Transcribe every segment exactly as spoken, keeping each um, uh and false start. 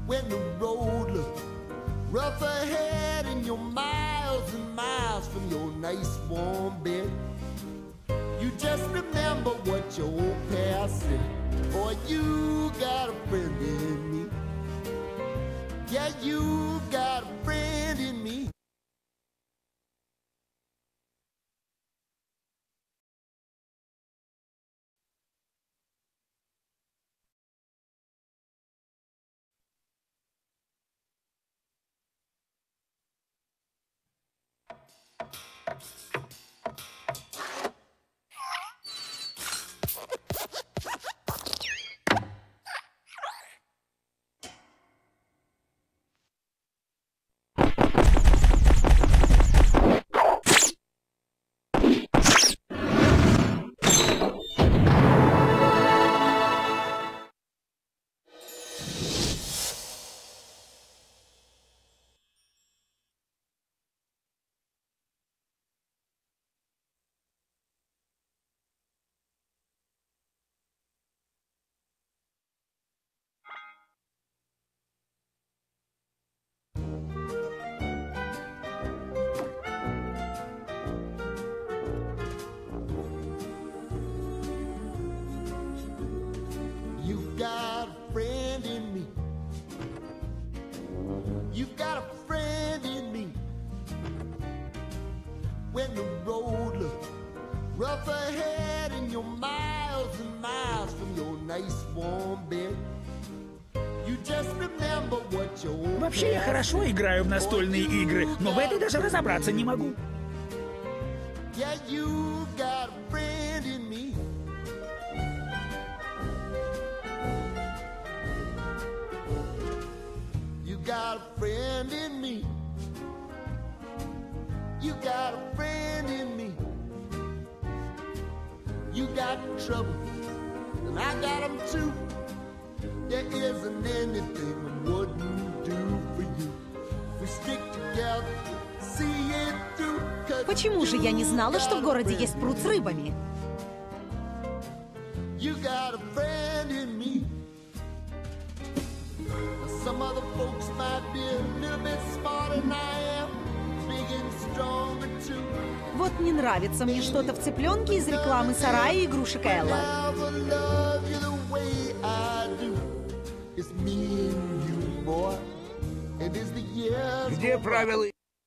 when the road looks rough ahead and you're miles and miles from your nice warm bed. You just remember what your old past said. Boy, you got a friend in me. Yeah, you got a friend in me. When the road looks rough ahead and you're miles and miles from your nice warm bed. You just remember what your old Вообще я хорошо играю в настольные игры, но в этой даже разобраться не могу. Yeah, you got a friend in me. You got a friend in me. You got a friend in me. You got trouble, and I got them too. There isn't anything I wouldn't do for you. We stick together, see it through. Почему же я не знала, что в городе есть пруд с рыбами? You got a friend in me. Some other folks might be a little bit smarter than I am. Вот не нравится мне что-то в цыпленке из рекламы сарая и игрушек Элла. Где правила?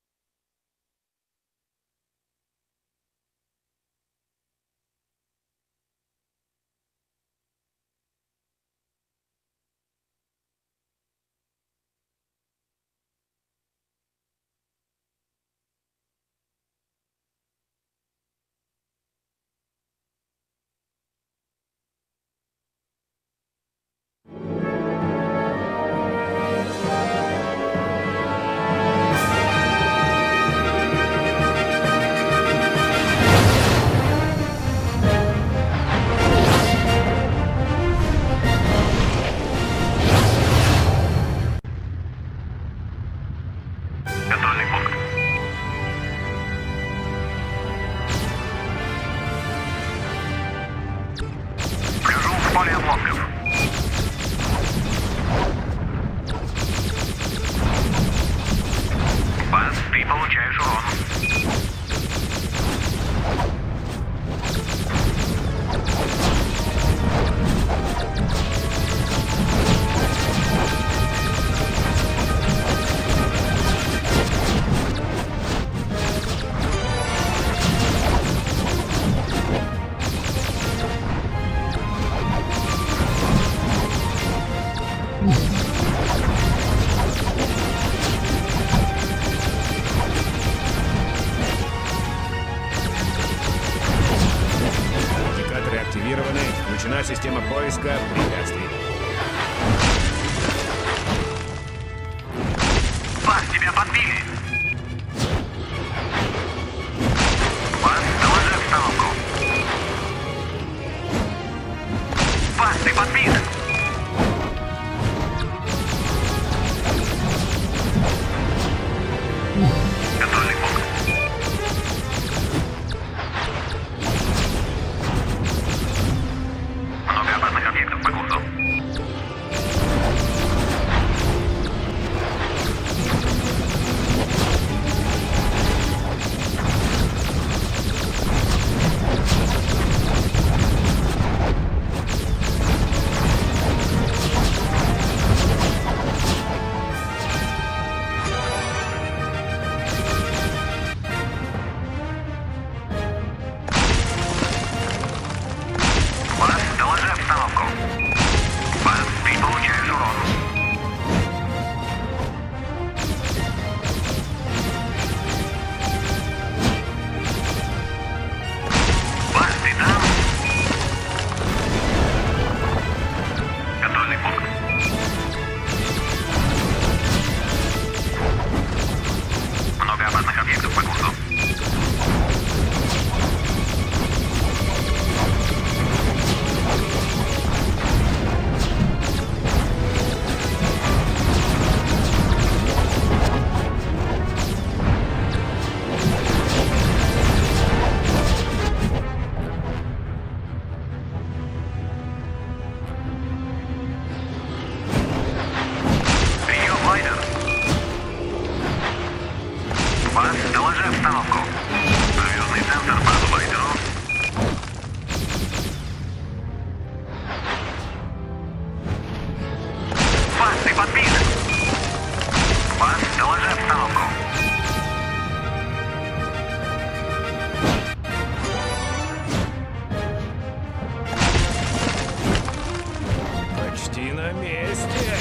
Включена система поиска препятствий. Вас, тебя подбили! Вас, доложи обстановку! Вас, ты подбит! Контрольный пункт. Много опасных объектов в Базы подбиты. Вас, доложи обстановку. Почти на месте.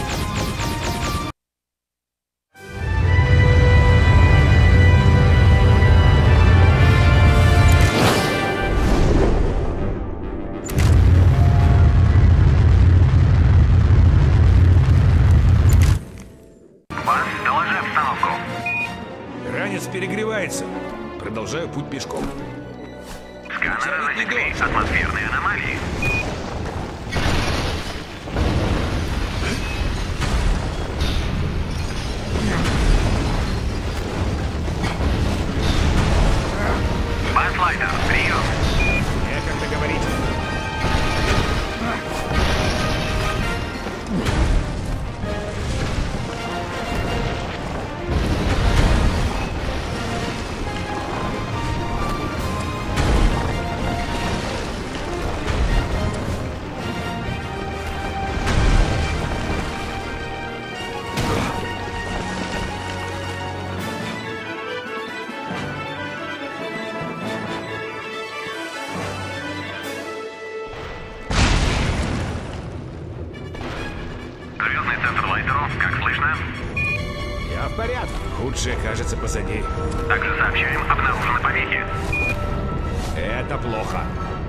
Вас, доложи обстановку. Ранец перегревается. Продолжаю путь пешком. Сканеры засекли атмосферные аномалии. Баслайтер, прием. Некогда говорить. Звездный центр Лайтеру, как слышно? Я в порядке. Худшее кажется позади. Также сообщаем, обнаружены помехи. Это плохо.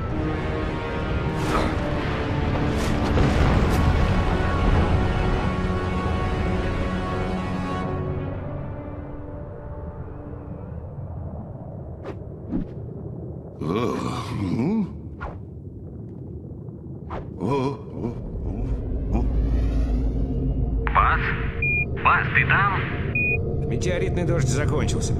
Вас? Вас, ты там? Метеоритный дождь закончился.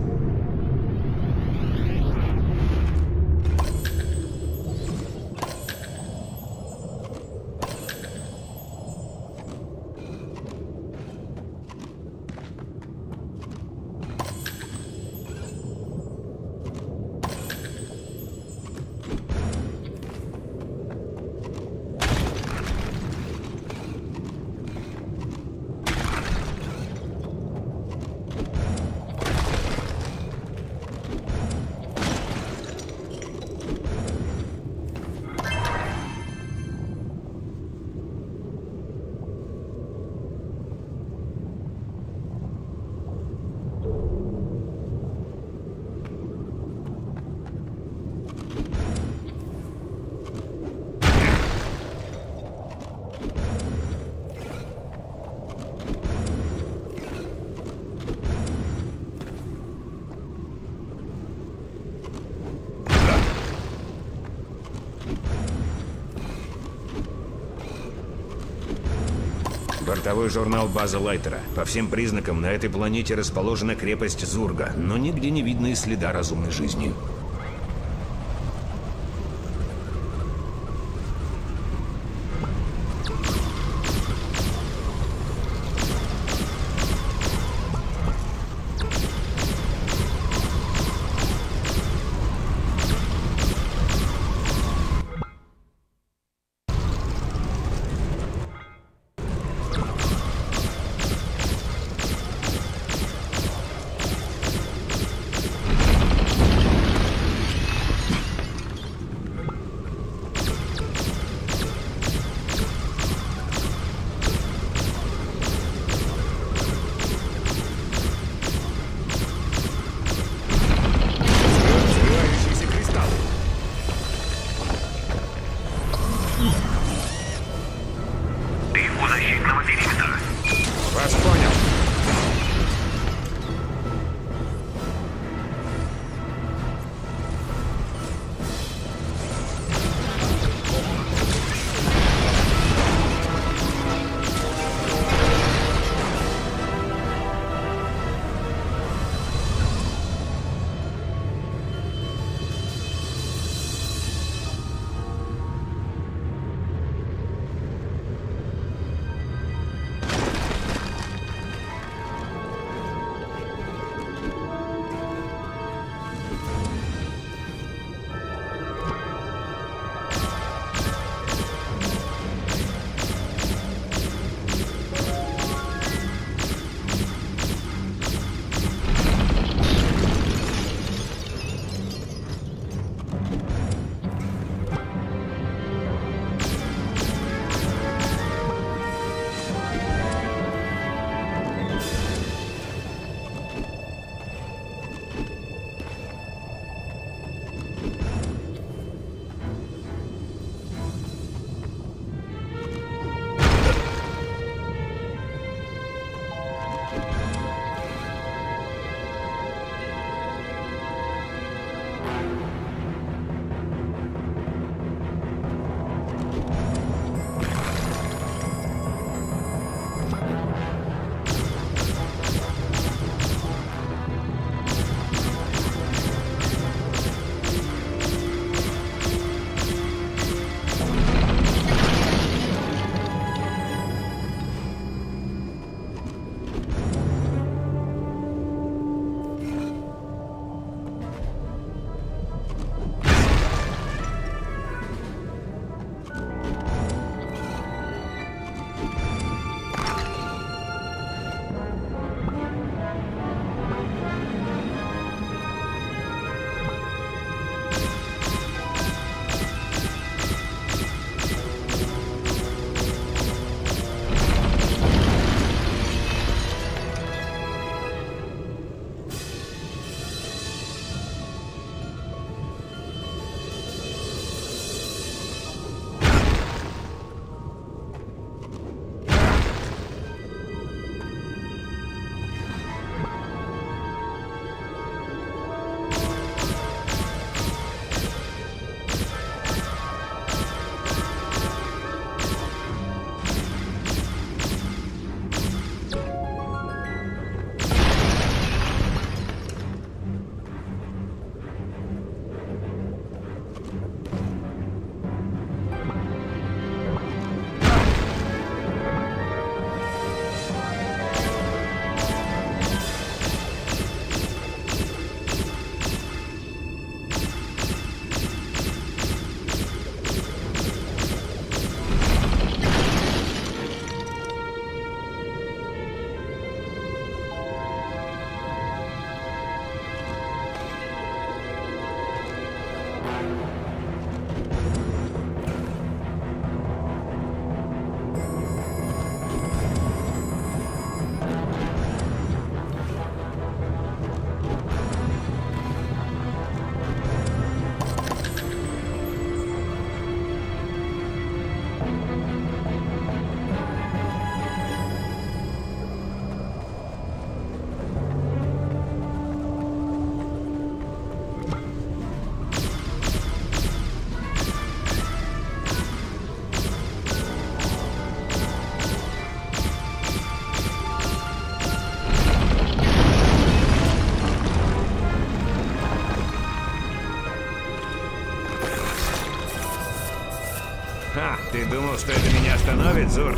Бортовой журнал базы Лайтера. По всем признакам, на этой планете расположена крепость Зурга, но нигде не видно и следа разумной жизни. что это меня остановит, Зург?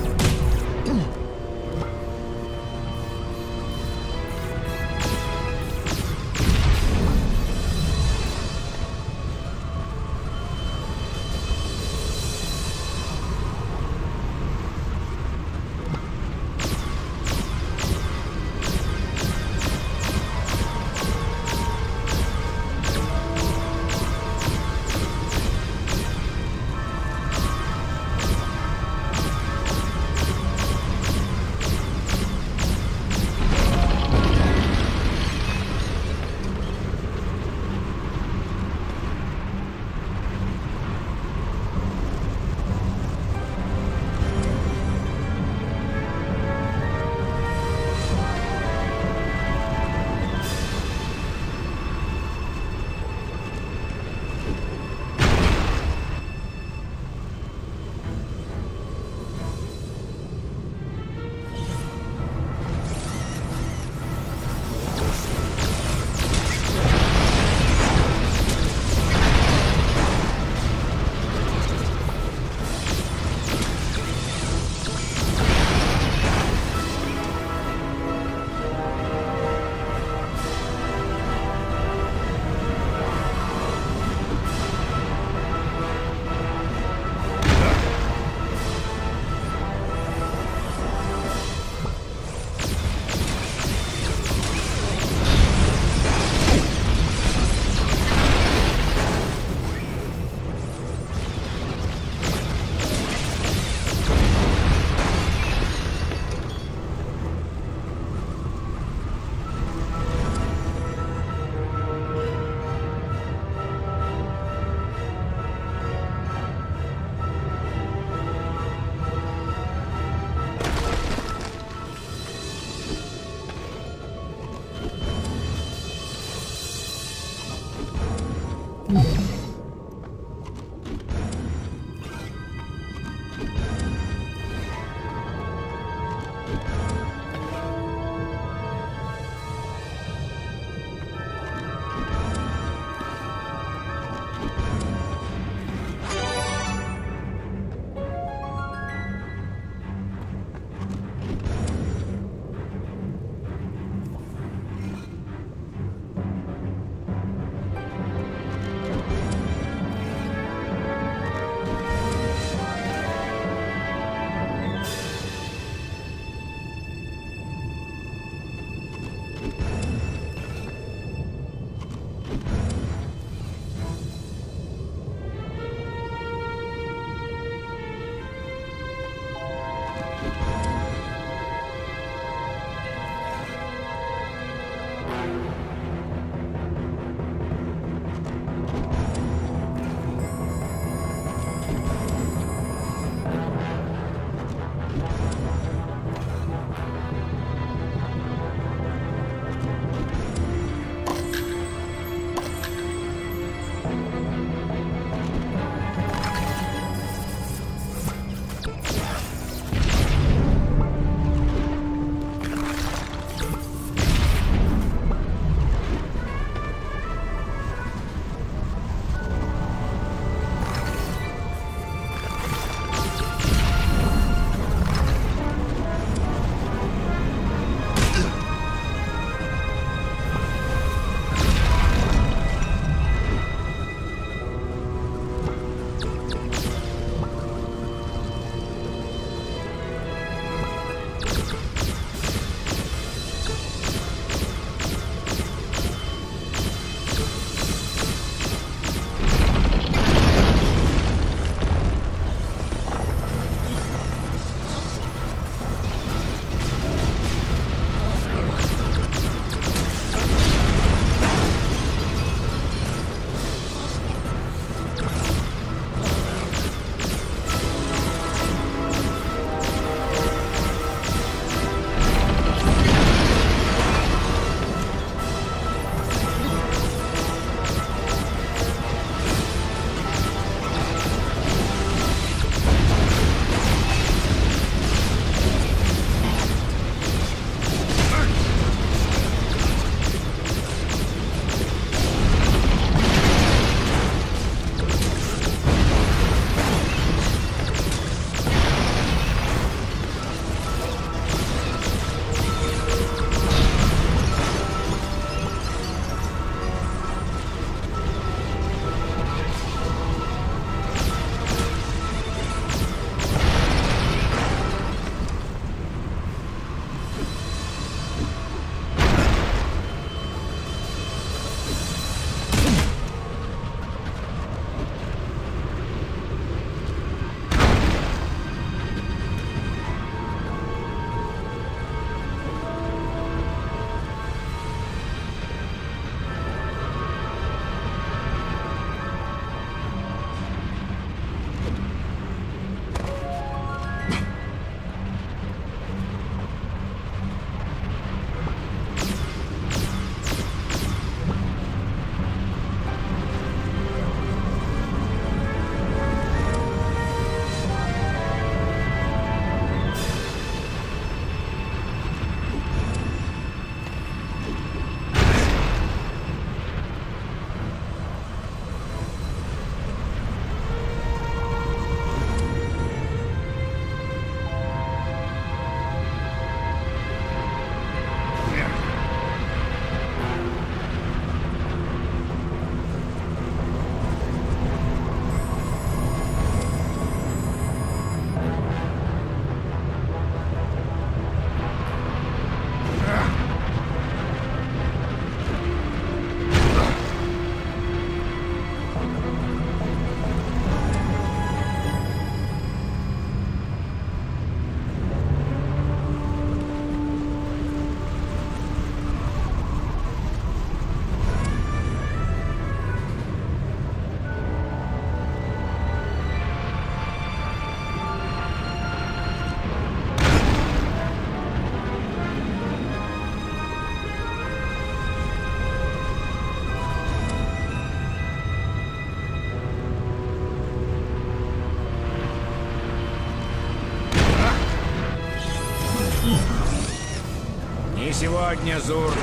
Не сегодня, Зург.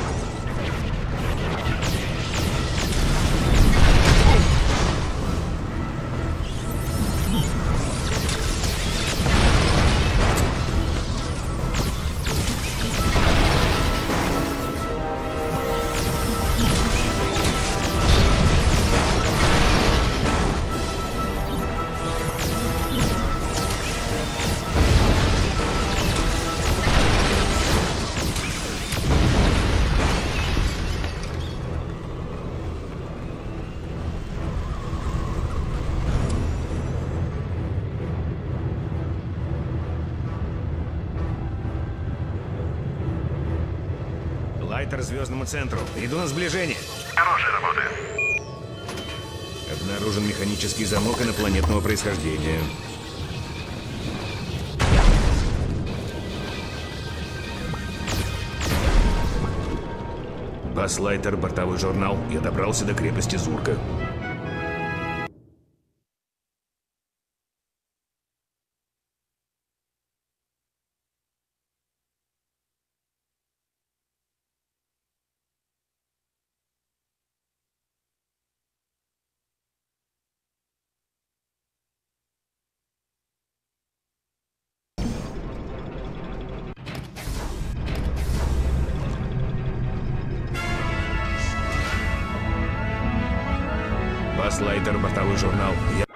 Лайтер звездному центру. Иду на сближение. Хорошая работа. Обнаружен механический замок инопланетного происхождения. Бас Лайтер, бортовой журнал. Я добрался до крепости Зурга. Бас Лайтер, бортовой журнал. Я